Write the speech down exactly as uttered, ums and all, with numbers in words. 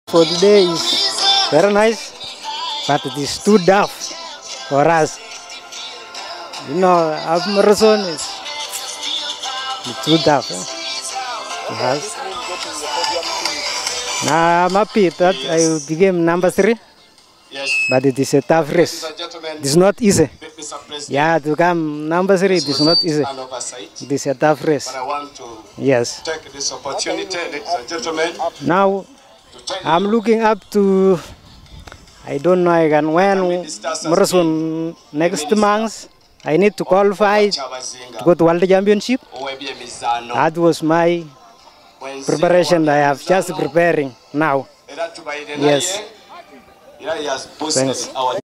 For today is very nice, but it is too tough for us. You know, our marathon is too tough. Eh? Yes. Now I'm happy that I became number three, but it is a tough race. It is not easy. Yeah, to become number three, it is not easy. It is a tough race. Yes. Take this opportunity, ladies and gentlemen. Now I'm looking up to, I don't know, I can win marathon next month. I need to qualify to go to World Championship. That was my preparation. I have just preparing now. Yes. Thanks.